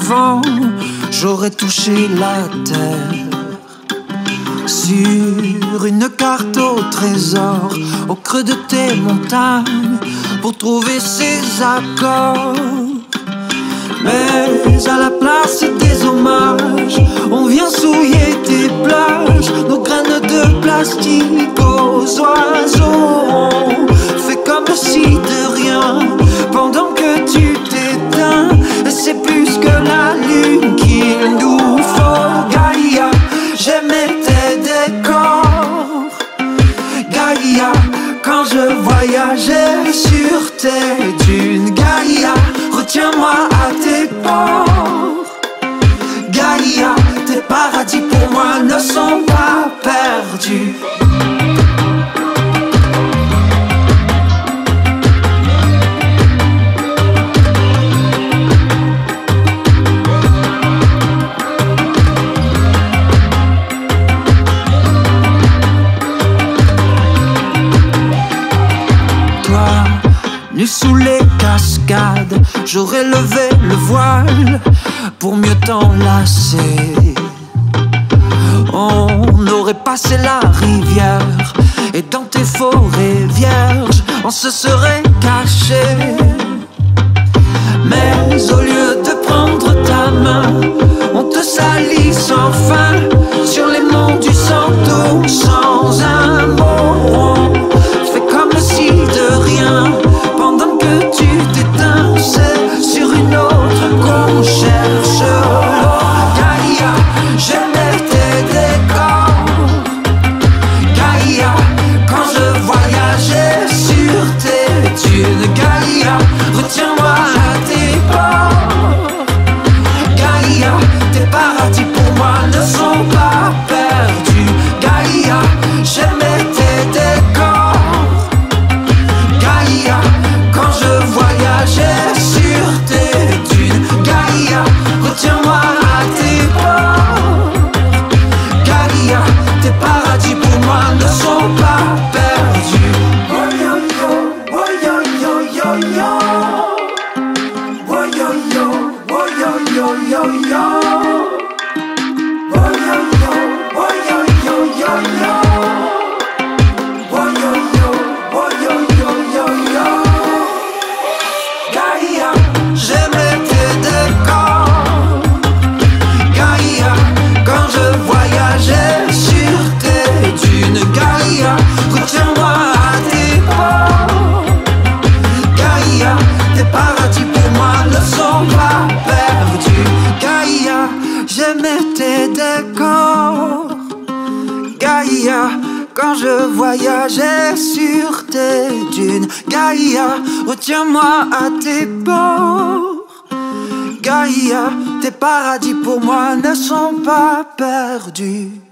vent, j'aurais touché la terre. Sur une carte au trésor, au creux de tes montagnes, pour trouver ces accords. Mais à la place des hommages, on vient souiller tes plages. Nos graines de plastique aux oiseaux. On fait comme si de rien, pendant que tu t'éteins. Et c'est plus que la lune qu'il nous faut. Gaïa, j'aimais tes décors. Gaïa, quand je voyageais sur tes dunes. Gaïa, retiens-moi à tes ports. Gaïa, tes paradis pour moi ne sont pas perdus. Nu sous les cascades, j'aurais levé le voile pour mieux t'enlacer. On aurait passé la rivière et dans tes forêts vierges, on se serait caché. Mais au lieu de prendre ta main, on te salit sans fin sur les monts du Santo, sans un mot. On fait comme si de rien, pendant que tu t'éteins, c'est sur une autre qu'on cherche l'eau. Gaïa, j'aimais tes décors. Gaïa, quand je voyageais sur tes dunes. Gaïa, retiens-moi à tes ports. Gaïa, tes paradis pour moi ne sont pas perdus. Gaïa, j'aimais tes décors. Gaïa, quand je voyageais sur tes dunes. Gaïa, retiens-moi à tes ports. Gaïa, tes paradis pour moi ne sont pas perdus. Oh yo yo, oh yo yo yo yo. Oh yo yo, oh yo yo yo yo. Oh yo yo, oh yo yo yo yo. Oh yo yo, oh yo yo yo yo. Gaïa, j'aimais tes décors. Gaïa, quand je voyageais sur tes dunes. Gaïa, retiens-moi à tes ports. Gaïa, tes paradis pour moi ne sont pas perdus. Gaïa, j'aimais tes décors. Gaïa, quand je voyageais sur tes dunes. Gaïa, retiens-moi à tes bords. Gaïa, tes paradis pour moi ne sont pas perdus.